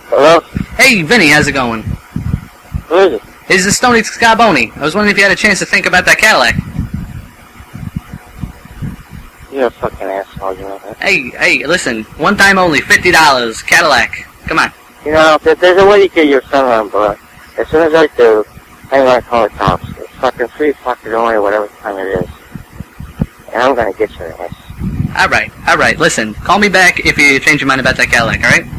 Hello? Hey, Vinny, how's it going? Who is it? This is Stoney Scarboni. I was wondering if you had a chance to think about that Cadillac. You're a fucking asshole, you know that? Hey, listen. One time only, $50. Cadillac. Come on. You know, there's a way to get your son on, but as soon as I do, I'm gonna call the cops. It's fucking 3 o'clock in the morning, whatever time it is. And I'm gonna get your ass. Alright. Listen, call me back if you change your mind about that Cadillac, alright?